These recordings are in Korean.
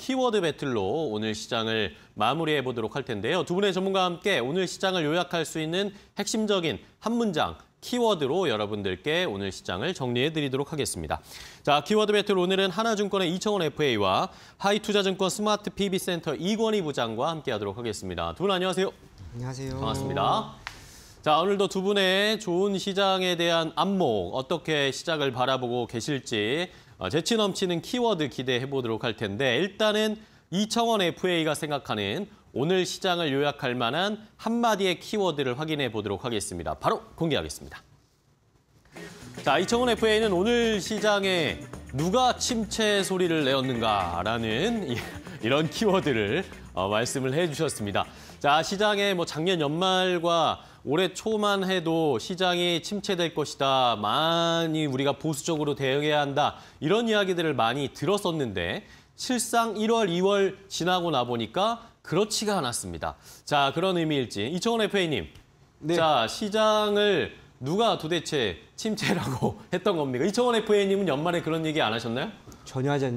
키워드 배틀로 오늘 시장을 마무리해 보도록 할 텐데요. 두 분의 전문가와 함께 오늘 시장을 요약할 수 있는 핵심적인 한 문장, 키워드로 여러분들께 오늘 시장을 정리해 드리도록 하겠습니다. 자, 키워드 배틀 오늘은 하나증권의 이청원 FA와 하이투자증권 스마트 PB센터 이권희 부장과 함께 하도록 하겠습니다. 두 분 안녕하세요. 안녕하세요. 반갑습니다. 자, 오늘도 두 분의 좋은 시장에 대한 안목, 어떻게 시작을 바라보고 계실지 재치 넘치는 키워드 기대해 보도록 할 텐데 일단은 이청원 FA가 생각하는 오늘 시장을 요약할 만한 한마디의 키워드를 확인해 보도록 하겠습니다. 바로 공개하겠습니다. 자, 이청원 FA는 오늘 시장에 누가 침체 소리를 내었는가라는 이런 키워드를 말씀을 해주셨습니다. 자, 시장에 작년 연말과 올해 초만 해도 시장이 침체될 것이다. 많이 우리가 보수적으로 대응해야 한다. 이런 이야기들을 많이 들었었는데 실상 1월, 2월 지나고 나 보니까 그렇지가 않았습니다. 자, 그런 의미일지 이청원 FA님. 네. 자, 시장을 누가 도대체 침체라고 했던 겁니까? 이청원 FA님은 연말에 그런 얘기 안 하셨나요? 전혀 하지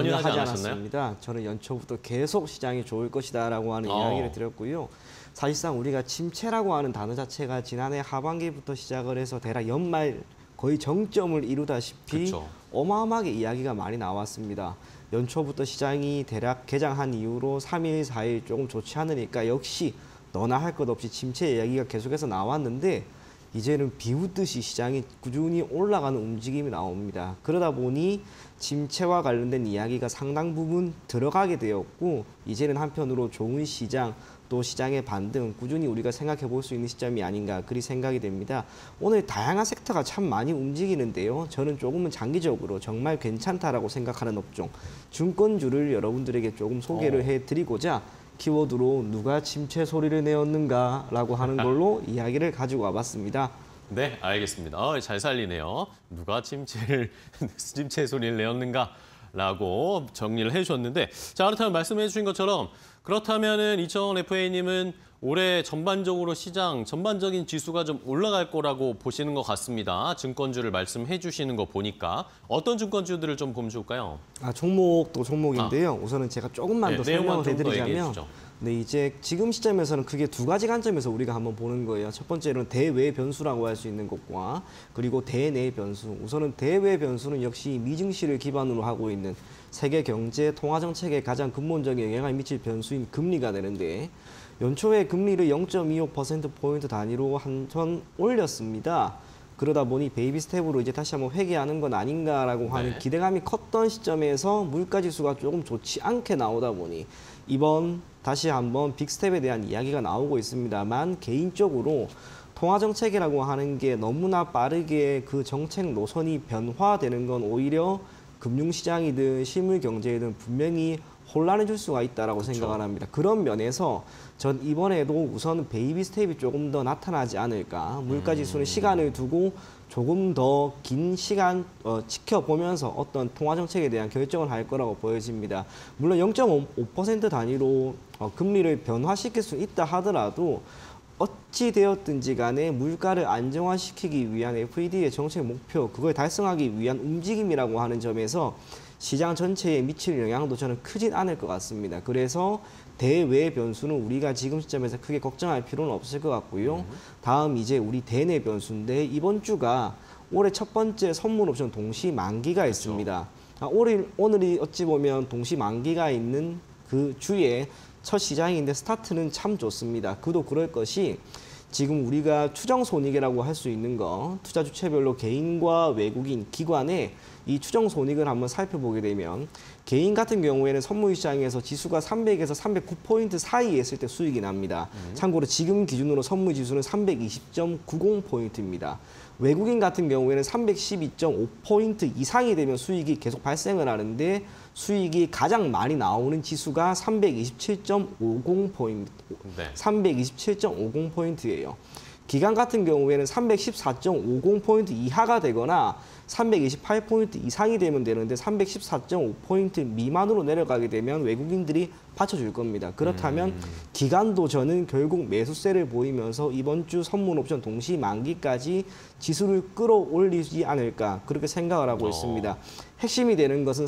않았습니다. 저는 연초부터 계속 시장이 좋을 것이다라고 하는 이야기를 드렸고요. 사실상 우리가 침체라고 하는 단어 자체가 지난해 하반기부터 시작을 해서 대략 연말 거의 정점을 이루다시피 그쵸. 어마어마하게 이야기가 많이 나왔습니다. 연초부터 시장이 대략 개장한 이후로 3일, 4일 조금 좋지 않으니까 역시 너나 할 것 없이 침체 이야기가 계속해서 나왔는데 이제는 비웃듯이 시장이 꾸준히 올라가는 움직임이 나옵니다. 그러다 보니 침체와 관련된 이야기가 상당 부분 들어가게 되었고 이제는 한편으로 좋은 시장 또 시장의 반등 꾸준히 우리가 생각해 볼 수 있는 시점이 아닌가 그리 생각이 됩니다. 오늘 다양한 섹터가 참 많이 움직이는데요. 저는 조금은 장기적으로 정말 괜찮다라고 생각하는 업종, 증권주를 여러분들에게 조금 소개를 해드리고자 키워드로 누가 침체 소리를 내었는가라고 하는 걸로 이야기를 가지고 와봤습니다. 네, 알겠습니다. 잘 살리네요. 누가 침체 소리를 내었는가라고 정리를 해주셨는데 자, 그렇다면 말씀해 주신 것처럼 그렇다면은 이청원 FA님은 올해 전반적으로 시장, 전반적인 지수가 좀 올라갈 거라고 보시는 것 같습니다. 증권주를 말씀해 주시는 거 보니까 어떤 증권주들을 좀 보면 좋을까요? 종목도 종목인데요. 우선은 제가 조금만 더 설명을 해드리자면 이제 지금 시점에서는 크게 두 가지 관점에서 우리가 한번 보는 거예요. 첫 번째로는 대외 변수라고 할 수 있는 것과 그리고 대내 변수. 우선은 대외 변수는 역시 미증시를 기반으로 하고 있는 세계 경제 통화 정책에 가장 근본적인 영향을 미칠 변수인 금리가 되는데 연초에 금리를 0.25%포인트 단위로 한 번 올렸습니다. 그러다 보니 베이비 스텝으로 이제 다시 한번 회귀하는 건 아닌가라고 하는 기대감이 컸던 시점에서 물가지수가 조금 좋지 않게 나오다 보니 이번 다시 한번 빅스텝에 대한 이야기가 나오고 있습니다만 개인적으로 통화정책이라고 하는 게 너무나 빠르게 그 정책 노선이 변화되는 건 오히려 금융시장이든 실물경제이든 분명히 혼란해질 수가 있다고 생각을 합니다. 그런 면에서 전 이번에도 우선 베이비 스텝이 조금 더 나타나지 않을까. 물가지수는 시간을 두고 조금 더 긴 시간 지켜보면서 어떤 통화정책에 대한 결정을 할 거라고 보여집니다. 물론 0.5% 단위로 금리를 변화시킬 수 있다 하더라도 어찌 되었든지 간에 물가를 안정화시키기 위한 FED의 정책 목표, 그걸 달성하기 위한 움직임이라고 하는 점에서 시장 전체에 미칠 영향도 저는 크진 않을 것 같습니다. 그래서 대외 변수는 우리가 지금 시점에서 크게 걱정할 필요는 없을 것 같고요. 다음 이제 우리 대내 변수인데 이번 주가 올해 첫 번째 선물 옵션 동시 만기가 있습니다. 오늘이 어찌 보면 동시 만기가 있는 그 주에 첫 시장인데 스타트는 참 좋습니다. 그도 그럴 것이 지금 우리가 추정 손익이라고 할 수 있는 거 투자 주체별로 개인과 외국인, 기관의 이 추정 손익을 한번 살펴보게 되면 개인 같은 경우에는 선물시장에서 지수가 300에서 309포인트 사이에 있을 때 수익이 납니다. 참고로 지금 기준으로 선물지수는 320.90포인트입니다. 외국인 같은 경우에는 312.5포인트 이상이 되면 수익이 계속 발생을 하는데 수익이 가장 많이 나오는 지수가 327.50포인트, 327.50포인트예요. 기간 같은 경우에는 314.50포인트 이하가 되거나 328포인트 이상이 되면 되는데 314.5포인트 미만으로 내려가게 되면 외국인들이 받쳐줄 겁니다. 그렇다면 기간도 저는 결국 매수세를 보이면서 이번 주 선물 옵션 동시 만기까지 지수를 끌어올리지 않을까 그렇게 생각을 하고 있습니다. 핵심이 되는 것은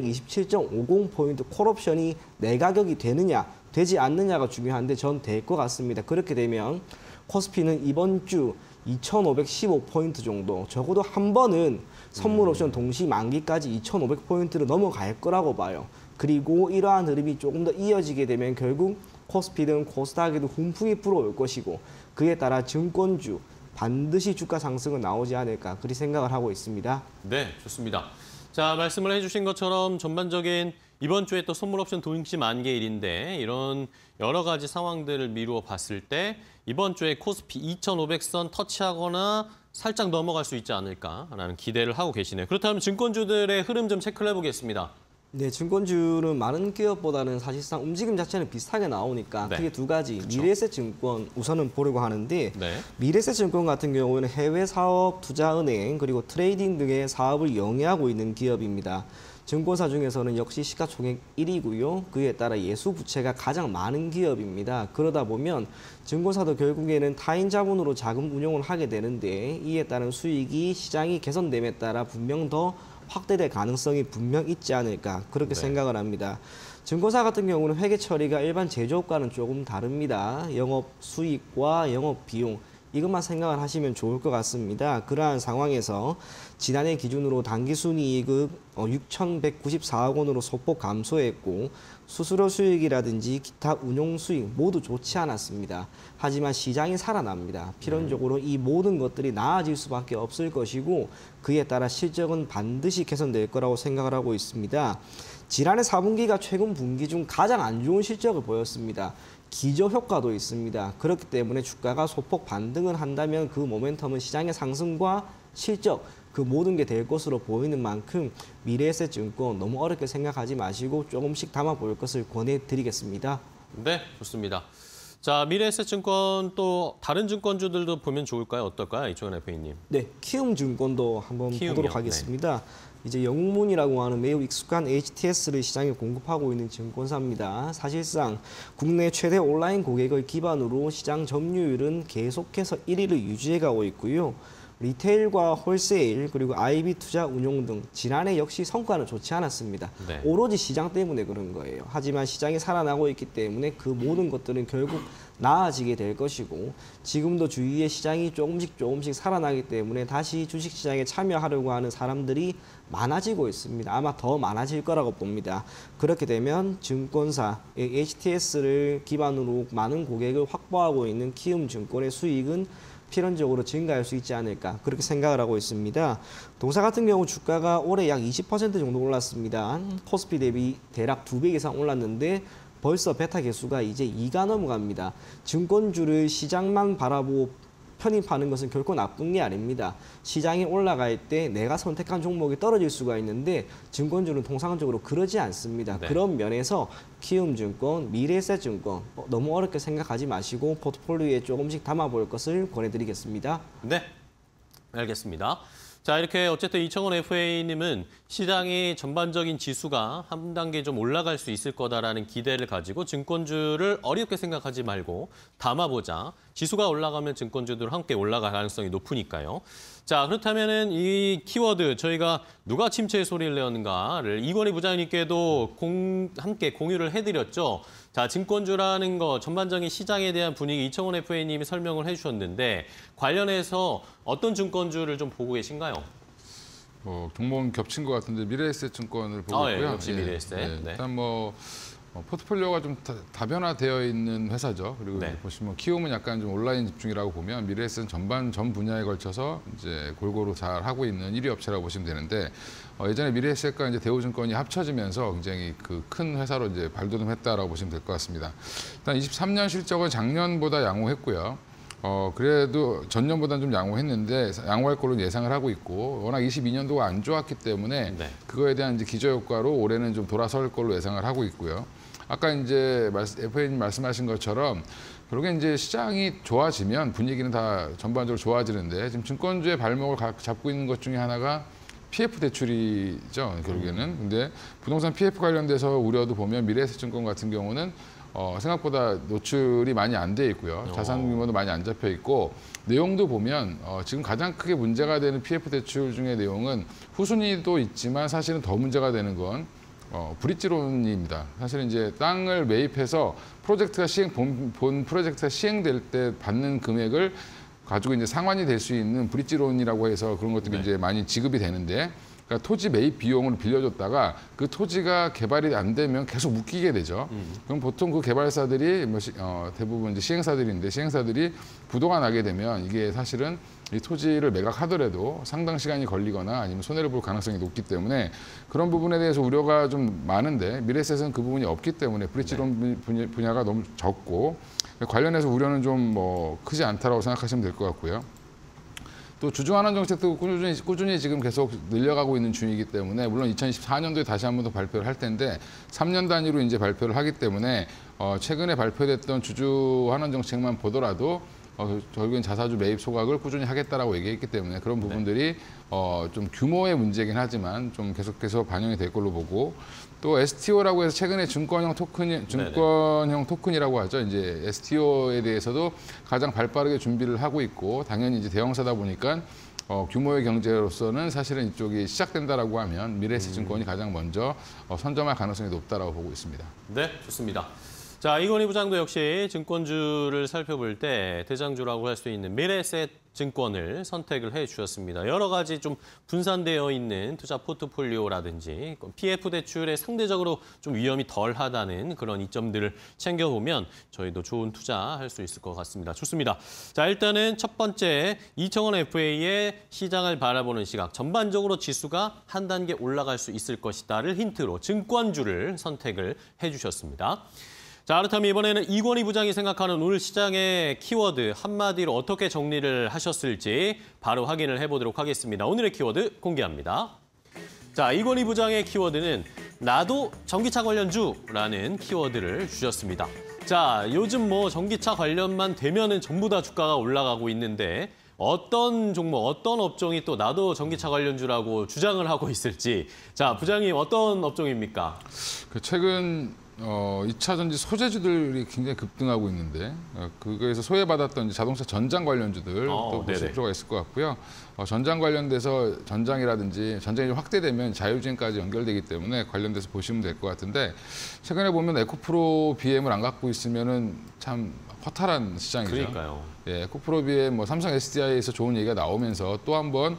327.50포인트 콜옵션이 내 가격이 되느냐, 되지 않느냐가 중요한데 전 될 것 같습니다. 그렇게 되면 코스피는 이번 주 2,515포인트 정도, 적어도 한 번은 선물 옵션 동시 만기까지 2,500포인트를 넘어갈 거라고 봐요. 그리고 이러한 흐름이 조금 더 이어지게 되면 결국 코스피든 코스닥에도 훈풍이 불어올 것이고, 그에 따라 증권주 반드시 주가 상승은 나오지 않을까, 그리 생각을 하고 있습니다. 네, 좋습니다. 자, 말씀을 해주신 것처럼 전반적인 이번 주에 또 선물 옵션 동시 만기일인데 이런 여러 가지 상황들을 미루어 봤을 때 이번 주에 코스피 2,500선 터치하거나 살짝 넘어갈 수 있지 않을까라는 기대를 하고 계시네요. 그렇다면 증권주들의 흐름 좀 체크를 해보겠습니다. 네, 증권주는 많은 기업보다는 사실상 움직임 자체는 비슷하게 나오니까 네. 크게 두 가지, 그렇죠. 미래에셋증권 우선은 보려고 하는데 네. 미래에셋증권 같은 경우에는 해외 사업, 투자은행, 그리고 트레이딩 등의 사업을 영위하고 있는 기업입니다. 증권사 중에서는 역시 시가총액 1위고요. 그에 따라 예수부채가 가장 많은 기업입니다. 그러다 보면 증권사도 결국에는 타인 자본으로 자금 운용을 하게 되는데 이에 따른 수익이 시장이 개선됨에 따라 분명 더 확대될 가능성이 분명 있지 않을까, 그렇게 네. 생각을 합니다. 증권사 같은 경우는 회계 처리가 일반 제조업과는 조금 다릅니다. 영업 수익과 영업 비용, 이것만 생각을 하시면 좋을 것 같습니다. 그러한 상황에서 지난해 기준으로 당기순이익을 6,194억 원으로 소폭 감소했고 수수료 수익이라든지 기타 운용 수익 모두 좋지 않았습니다. 하지만 시장이 살아납니다. 필연적으로 이 모든 것들이 나아질 수밖에 없을 것이고 그에 따라 실적은 반드시 개선될 거라고 생각을 하고 있습니다. 지난해 4분기가 최근 분기 중 가장 안 좋은 실적을 보였습니다. 기저 효과도 있습니다. 그렇기 때문에 주가가 소폭 반등을 한다면 그 모멘텀은 시장의 상승과 실적, 그 모든 게 될 것으로 보이는 만큼 미래에셋증권 너무 어렵게 생각하지 마시고 조금씩 담아볼 것을 권해드리겠습니다. 네, 좋습니다. 자, 미래에셋증권 또 다른 증권주들도 보면 좋을까요? 어떨까요? 이종현 FA님. 네, 키움증권도 한번 보도록 하겠습니다. 네. 이제 영문이라고 하는 매우 익숙한 HTS를 시장에 공급하고 있는 증권사입니다. 사실상 국내 최대 온라인 고객을 기반으로 시장 점유율은 계속해서 1위를 유지해가고 있고요. 리테일과 홀세일 그리고 IB 투자 운용 등 지난해 역시 성과는 좋지 않았습니다. 네. 오로지 시장 때문에 그런 거예요. 하지만 시장이 살아나고 있기 때문에 그 모든 것들은 결국 나아지게 될 것이고 지금도 주위의 시장이 조금씩 살아나기 때문에 다시 주식시장에 참여하려고 하는 사람들이 많아지고 있습니다. 아마 더 많아질 거라고 봅니다. 그렇게 되면 증권사 HTS를 기반으로 많은 고객을 확보하고 있는 키움증권의 수익은 필연적으로 증가할 수 있지 않을까, 그렇게 생각을 하고 있습니다. 동사 같은 경우 주가가 올해 약 20% 정도 올랐습니다. 코스피 대비 대략 2배 이상 올랐는데 벌써 베타 개수가 이제 2가 넘어갑니다. 증권주를 시장만 바라보고 편입하는 것은 결코 나쁜 게 아닙니다. 시장이 올라갈 때 내가 선택한 종목이 떨어질 수가 있는데 증권주는 통상적으로 그러지 않습니다. 네. 그런 면에서 키움증권, 미래에셋증권 너무 어렵게 생각하지 마시고 포트폴리오에 조금씩 담아볼 것을 권해드리겠습니다. 네, 알겠습니다. 자, 이렇게 어쨌든 이청원 FA님은 시장이 전반적인 지수가 한 단계 좀 올라갈 수 있을 거다라는 기대를 가지고 증권주를 어렵게 생각하지 말고 담아보자. 지수가 올라가면 증권주들 함께 올라갈 가능성이 높으니까요. 자, 그렇다면은 이 키워드 저희가 누가 침체의 소리를 내었는가를 이건희 부장님께도 함께 공유를 해드렸죠. 자, 증권주라는 거 전반적인 시장에 대한 분위기 이청원 FA님이 설명을 해주셨는데 관련해서 어떤 증권주를 좀 보고 계신가요? 종목은 겹친 것 같은데 미래에셋증권을 보고 있고요. 역시 미래에셋. 네. 일단 포트폴리오가 좀 다변화되어 있는 회사죠. 그리고 네. 보시면 키움은 약간 좀 온라인 집중이라고 보면 미래에셋은 전 분야에 걸쳐서 이제 골고루 잘 하고 있는 1위 업체라고 보시면 되는데 예전에 미래에셋과 이제 대우증권이 합쳐지면서 굉장히 그 큰 회사로 이제 발돋움했다라고 보시면 될 것 같습니다. 일단 23년 실적은 작년보다 양호했고요. 그래도 전년보다는 좀 양호했는데 양호할 걸로 예상을 하고 있고 워낙 22년도가 안 좋았기 때문에 네. 그거에 대한 이제 기저효과로 올해는 좀 돌아설 걸로 예상을 하고 있고요. 아까 이제 FA님 말씀하신 것처럼 결국에 이제 시장이 좋아지면 분위기는 다 전반적으로 좋아지는데 지금 증권주의 발목을 잡고 있는 것 중에 하나가 PF 대출이죠, 결국에는. 근데 부동산 PF 관련돼서 우려도 보면 미래에셋증권 같은 경우는 생각보다 노출이 많이 안 돼 있고요. 자산 규모도 많이 안 잡혀 있고 내용도 보면 지금 가장 크게 문제가 되는 PF 대출 중의 내용은 후순위도 있지만 사실은 더 문제가 되는 건 브릿지론입니다. 사실은 이제 땅을 매입해서 프로젝트가 본 프로젝트가 시행될 때 받는 금액을 가지고 이제 상환이 될 수 있는 브릿지론이라고 해서 그런 것들이 이제 많이 지급이 되는데, 그러니까 토지 매입 비용을 빌려줬다가 그 토지가 개발이 안 되면 계속 묶이게 되죠. 그럼 보통 그 개발사들이 대부분 이제 시행사들인데 시행사들이 부도가 나게 되면 이게 사실은 이 토지를 매각하더라도 상당 시간이 걸리거나 아니면 손해를 볼 가능성이 높기 때문에 그런 부분에 대해서 우려가 좀 많은데 미래에셋은 그 부분이 없기 때문에 브릿지론 분야가 너무 적고 관련해서 우려는 좀 크지 않다라고 생각하시면 될 것 같고요. 또 주주환원 정책도 꾸준히 지금 계속 늘려가고 있는 중이기 때문에 물론 2024년도에 다시 한 번 더 발표를 할 텐데 3년 단위로 이제 발표를 하기 때문에 최근에 발표됐던 주주환원 정책만 보더라도 결국엔 자사주 매입 소각을 꾸준히 하겠다라고 얘기했기 때문에 그런 부분들이 좀 규모의 문제긴 하지만 좀 계속해서 반영이 될 걸로 보고, 또 STO라고 해서 최근에 증권형 토큰이라고 하죠. 이제 STO에 대해서도 가장 발빠르게 준비를 하고 있고 당연히 이제 대형사다 보니까 규모의 경제로서는 사실은 이쪽이 시작된다라고 하면 미래에셋증권이 가장 먼저 선점할 가능성이 높다라고 보고 있습니다. 네, 좋습니다. 자, 이건희 부장도 역시 증권주를 살펴볼 때 대장주라고 할 수 있는 미래에셋증권을 선택을 해주셨습니다. 여러 가지 좀 분산되어 있는 투자 포트폴리오라든지 PF 대출에 상대적으로 좀 위험이 덜하다는 그런 이점들을 챙겨보면 저희도 좋은 투자할 수 있을 것 같습니다. 좋습니다. 자, 일단은 첫 번째 이청원 FA의 시장을 바라보는 시각, 전반적으로 지수가 한 단계 올라갈 수 있을 것이다를 힌트로 증권주를 선택을 해주셨습니다. 자, 그렇다면 이번에는 이건희 부장이 생각하는 오늘 시장의 키워드 한마디로 어떻게 정리를 하셨을지 바로 확인을 해보도록 하겠습니다. 오늘의 키워드 공개합니다. 자, 이건희 부장의 키워드는 나도 전기차 관련주라는 키워드를 주셨습니다. 자, 요즘 전기차 관련만 되면은 전부 다 주가가 올라가고 있는데 어떤 종목, 어떤 업종이 또 나도 전기차 관련주라고 주장을 하고 있을지. 자, 부장님 어떤 업종입니까? 최근 2차 전지 소재주들이 굉장히 급등하고 있는데 그거에서 소외받았던 자동차 전장 관련주들 또 보실 필요가 있을 것 같고요. 전장 관련돼서 전장이 좀 확대되면 자율주행까지 연결되기 때문에 관련돼서 보시면 될 것 같은데 최근에 보면 에코프로 BM을 안 갖고 있으면은 참 허탈한 시장이죠. 그러니까요. 예, 에코프로 BM 삼성 SDI에서 좋은 얘기가 나오면서 또 한번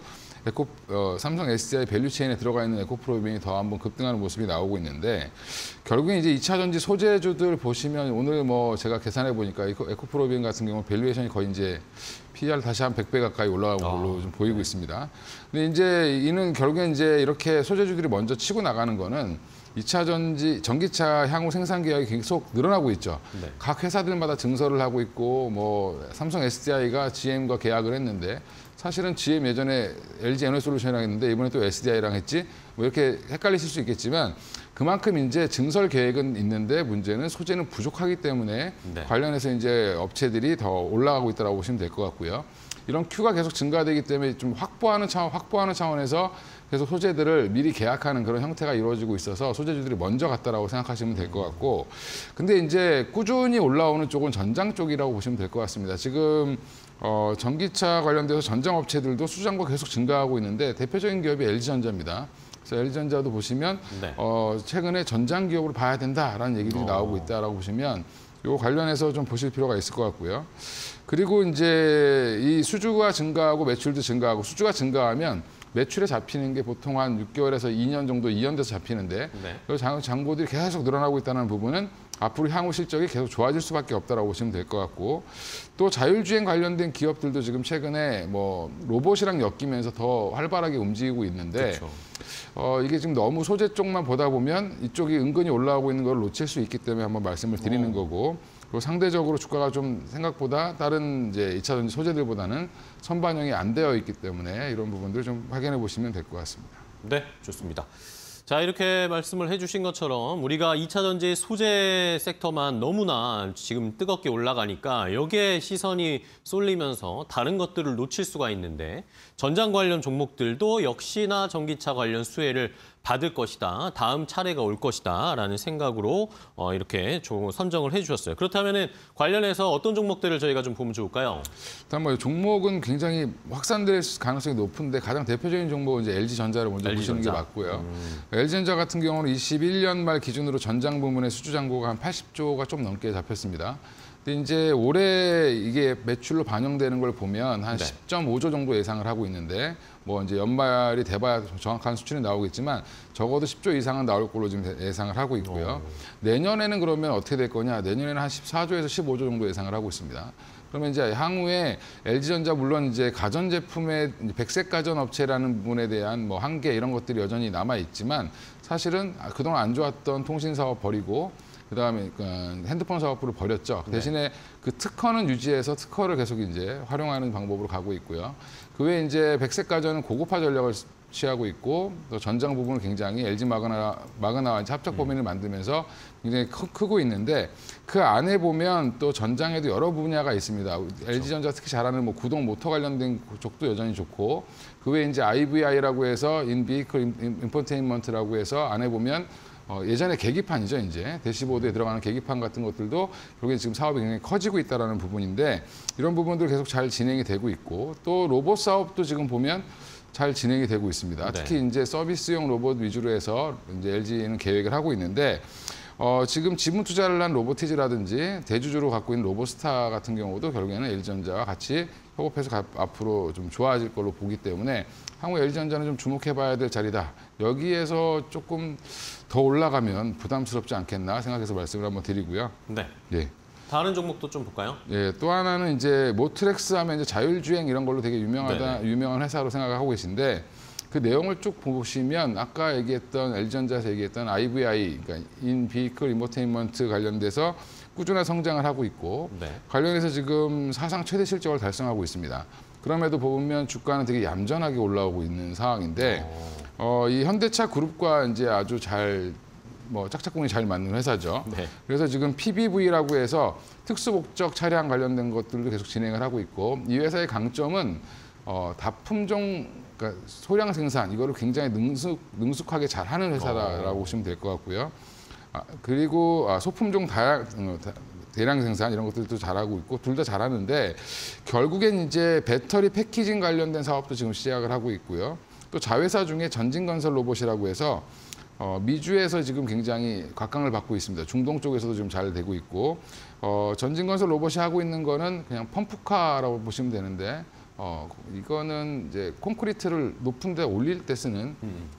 삼성 SDI 밸류체인에 들어가 있는 에코프로비엠이 더 한번 급등하는 모습이 나오고 있는데 결국엔 이제 2차 전지 소재주들 보시면 오늘 제가 계산해 보니까 에코프로비엠 같은 경우 밸류에이션이 거의 이제 PER 다시 한 100배 가까이 올라가는 걸로 좀 보이고 있습니다. 근데 이제 이는 결국엔 이제 이렇게 소재주들이 먼저 치고 나가는 거는 2차 전기차 향후 생산 계약이 계속 늘어나고 있죠. 네. 각 회사들마다 증설을 하고 있고 삼성 SDI가 GM과 계약을 했는데 사실은 GM 예전에 LG 에너솔루션이랑 했는데 이번에 또 SDI랑 했지 이렇게 헷갈리실 수 있겠지만 그만큼 이제 증설 계획은 있는데 문제는 소재는 부족하기 때문에 관련해서 이제 업체들이 더 올라가고 있다고 보시면 될 것 같고요. 이런 큐가 계속 증가되기 때문에 좀 확보하는 차원에서 계속 소재들을 미리 계약하는 그런 형태가 이루어지고 있어서 소재주들이 먼저 갔다라고 생각하시면 될 것 같고, 근데 이제 꾸준히 올라오는 쪽은 전장 쪽이라고 보시면 될 것 같습니다. 지금 전기차 관련돼서 전장 업체들도 수주잔고가 계속 증가하고 있는데 대표적인 기업이 LG전자입니다. 그래서 LG전자도 보시면 최근에 전장 기업으로 봐야 된다라는 얘기들이 나오고 있다라고 보시면 요 관련해서 좀 보실 필요가 있을 것 같고요. 그리고 이제 이 수주가 증가하고 매출도 증가하고 수주가 증가하면 매출에 잡히는 게 보통 한 6개월에서 2년 정도 이연돼서 잡히는데 잔고들이 계속 늘어나고 있다는 부분은 앞으로 향후 실적이 계속 좋아질 수밖에 없다라고 보시면 될 것 같고, 또 자율주행 관련된 기업들도 지금 최근에 로봇이랑 엮이면서 더 활발하게 움직이고 있는데 이게 지금 너무 소재 쪽만 보다 보면 이쪽이 은근히 올라오고 있는 걸 놓칠 수 있기 때문에 한번 말씀을 드리는 거고, 그리고 상대적으로 주가가 좀 생각보다 다른 이제 2차 전지 소재들보다는 선반영이 안 되어 있기 때문에 이런 부분들 좀 확인해 보시면 될 것 같습니다. 네, 좋습니다. 자, 이렇게 말씀을 해주신 것처럼 우리가 2차 전지 소재 섹터만 너무나 지금 뜨겁게 올라가니까 여기에 시선이 쏠리면서 다른 것들을 놓칠 수가 있는데 전장 관련 종목들도 역시나 전기차 관련 수혜를 받을 것이다. 다음 차례가 올 것이다. 라는 생각으로 이렇게 선정을 해주셨어요. 그렇다면 관련해서 어떤 종목들을 저희가 좀 보면 좋을까요? 일단 뭐 종목은 굉장히 확산될 가능성이 높은데 가장 대표적인 종목은 이제 LG전자를 먼저 보시는 게 맞고요. LG전자 같은 경우는 21년 말 기준으로 전장 부문의 수주 잔고가 한 80조가 좀 넘게 잡혔습니다. 근데 이제 올해 이게 매출로 반영되는 걸 보면 한 10.5조 정도 예상을 하고 있는데 뭐 이제 연말이 돼봐야 정확한 수준이 나오겠지만 적어도 10조 이상은 나올 걸로 지금 예상을 하고 있고요. 내년에는 그러면 어떻게 될 거냐? 내년에는 한 14조에서 15조 정도 예상을 하고 있습니다. 그러면 이제 향후에 LG전자 물론 이제 가전제품의 백색 가전 업체라는 부분에 대한 뭐 한계 이런 것들이 여전히 남아 있지만 사실은 그동안 안 좋았던 통신 사업 버리고 그다음에 핸드폰 사업부를 버렸죠. 대신에 그 특허는 유지해서 특허를 계속 이제 활용하는 방법으로 가고 있고요. 그 외에 이제 백색 가전은 고급화 전략을 취하고 있고 또 전장 부분을 굉장히 LG 마그나와 합작 범위를 만들면서 굉장히 크고 있는데 그 안에 보면 또 전장에도 여러 분야가 있습니다. 그렇죠. LG전자 특히 잘하는 뭐 구동 모터 관련된 쪽도 여전히 좋고 그 외에 이제 IVI라고 해서 인비클 인포테인먼트라고 해서 안에 보면 예전에 계기판이죠, 이제. 대시보드에 들어가는 계기판 같은 것들도 결국에 지금 사업이 굉장히 커지고 있다는 부분인데 이런 부분들 계속 잘 진행이 되고 있고 또 로봇 사업도 지금 보면 잘 진행이 되고 있습니다. 특히 이제 서비스용 로봇 위주로 해서 이제 LG는 계획을 하고 있는데 지금 지분 투자를 한 로보티즈라든지 대주주로 갖고 있는 로보스타 같은 경우도 결국에는 LG전자와 같이 협업해서 앞으로 좀 좋아질 걸로 보기 때문에 향후 LG전자는 좀 주목해봐야 될 자리다. 여기에서 조금 더 올라가면 부담스럽지 않겠나 생각해서 말씀을 한번 드리고요. 네. 예. 다른 종목도 좀 볼까요? 예, 또 하나는 이제 모트렉스 하면 이제 자율주행 이런 걸로 되게 유명한 회사로 생각하고 계신데 그 내용을 쭉 보시면 아까 얘기했던 LG전자에서 얘기했던 IVI, 그러니까 In-Vehicle Infotainment 관련돼서 꾸준한 성장을 하고 있고 관련해서 지금 사상 최대 실적을 달성하고 있습니다. 그럼에도 보면 주가는 되게 얌전하게 올라오고 있는 상황인데 이 현대차 그룹과 이제 아주 짝짝꿍이 잘 맞는 회사죠. 그래서 지금 PBV라고 해서 특수목적 차량 관련된 것들도 계속 진행을 하고 있고 이 회사의 강점은 다품종, 그러니까 소량 생산 이거를 굉장히 능숙하게 잘하는 회사라고 보시면 될 것 같고요. 그리고 소품종 대량 생산 이런 것들도 잘하고 있고 둘 다 잘하는데 결국엔 이제 배터리 패키징 관련된 사업도 지금 시작을 하고 있고요. 또 자회사 중에 전진건설 로봇이라고 해서 미주에서 지금 굉장히 각광을 받고 있습니다. 중동 쪽에서도 좀 잘 되고 있고 전진건설 로봇이 하고 있는 거는 그냥 펌프카라고 보시면 되는데 이거는 이제 콘크리트를 높은 데 올릴 때 쓰는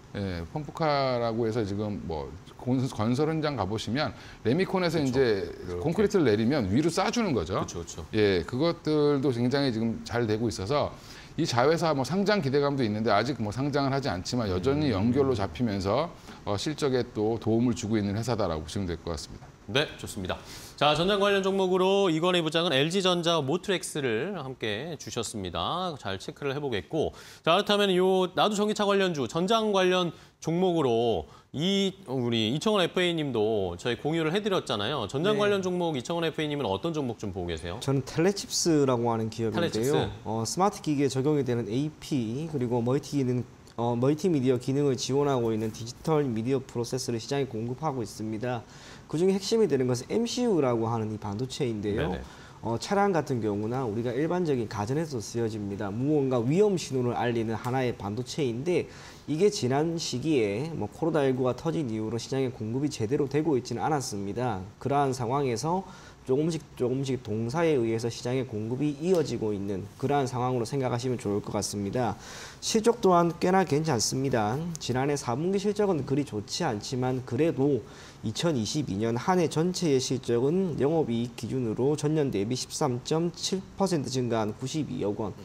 펌프카라고 해서 지금 뭐 건설 현장 가보시면 레미콘에서 이제 콘크리트를 내리면 위로 쏴주는 거죠. 예, 그것들도 굉장히 지금 잘 되고 있어서 이 자회사 뭐 상장 기대감도 있는데 아직 뭐 상장을 하지 않지만 여전히 연결로 잡히면서 실적에 또 도움을 주고 있는 회사다라고 보시면 될 것 같습니다. 네, 좋습니다. 자, 전장 관련 종목으로 이건희 부장은 LG전자 모트렉스를 함께 주셨습니다. 잘 체크를 해보겠고, 자, 그렇다면 나도 전기차 관련주, 전장 관련 종목으로 우리 이청원 FA님도 저희 공유를 해드렸잖아요. 전장 관련 종목 이청원 FA님은 어떤 종목 좀 보고 계세요? 저는 텔레칩스라고 하는 기업인데요. 스마트 기기에 적용이 되는 AP 그리고 멀티미디어 기능을 지원하고 있는 디지털 미디어 프로세서를 시장에 공급하고 있습니다. 그중에 핵심이 되는 것은 MCU라고 하는 이 반도체인데요. 차량 같은 경우나 우리가 일반적인 가전에서 쓰여집니다. 무언가 위험 신호를 알리는 하나의 반도체인데 이게 지난 시기에 코로나19가 터진 이후로 시장에 공급이 제대로 되고 있지는 않았습니다. 그러한 상황에서 조금씩 동사에 의해서 시장의 공급이 이어지고 있는 그러한 상황으로 생각하시면 좋을 것 같습니다. 실적 또한 꽤나 괜찮습니다. 지난해 4분기 실적은 그리 좋지 않지만 그래도 2022년 한 해 전체의 실적은 영업이익 기준으로 전년 대비 13.7% 증가한 92억 원.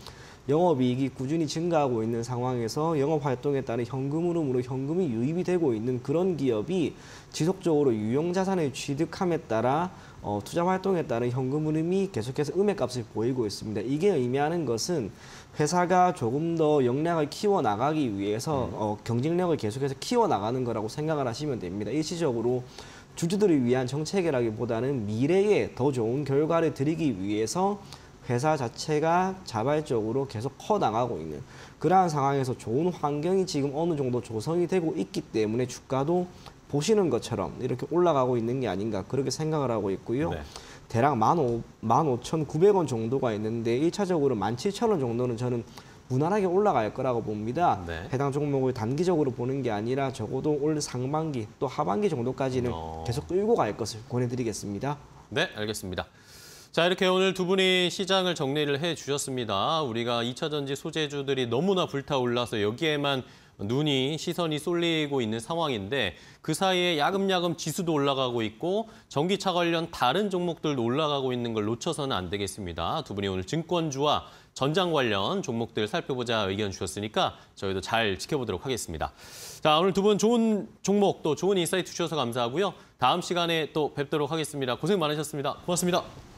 영업이익이 꾸준히 증가하고 있는 상황에서 영업활동에 따른 현금 흐름으로 현금이 유입이 되고 있는 그런 기업이 지속적으로 유용자산을 취득함에 따라 투자활동에 따른 현금 흐름이 계속해서 음액값을 보이고 있습니다. 이게 의미하는 것은 회사가 조금 더 역량을 키워나가기 위해서 경쟁력을 계속해서 키워나가는 거라고 생각을 하시면 됩니다. 일시적으로 주주들을 위한 정책이라기보다는 미래에 더 좋은 결과를 드리기 위해서 회사 자체가 자발적으로 계속 커나가고 있는 그러한 상황에서 좋은 환경이 지금 어느 정도 조성이 되고 있기 때문에 주가도 보시는 것처럼 이렇게 올라가고 있는 게 아닌가 그렇게 생각을 하고 있고요. 네. 대략 15,900원 정도가 있는데 1차적으로 17,000원 정도는 저는 무난하게 올라갈 거라고 봅니다. 네. 해당 종목을 단기적으로 보는 게 아니라 적어도 올 상반기 또 하반기 정도까지는 계속 끌고 갈 것을 권해드리겠습니다. 네, 알겠습니다. 자, 이렇게 오늘 두 분이 시장을 정리를 해주셨습니다. 우리가 2차전지 소재주들이 너무나 불타올라서 여기에만 시선이 쏠리고 있는 상황인데 그 사이에 야금야금 지수도 올라가고 있고 전기차 관련 다른 종목들도 올라가고 있는 걸 놓쳐서는 안 되겠습니다. 두 분이 오늘 증권주와 전장 관련 종목들 살펴보자 의견 주셨으니까 저희도 잘 지켜보도록 하겠습니다. 자, 오늘 두 분 좋은 종목 또 좋은 인사이트 주셔서 감사하고요. 다음 시간에 또 뵙도록 하겠습니다. 고생 많으셨습니다. 고맙습니다.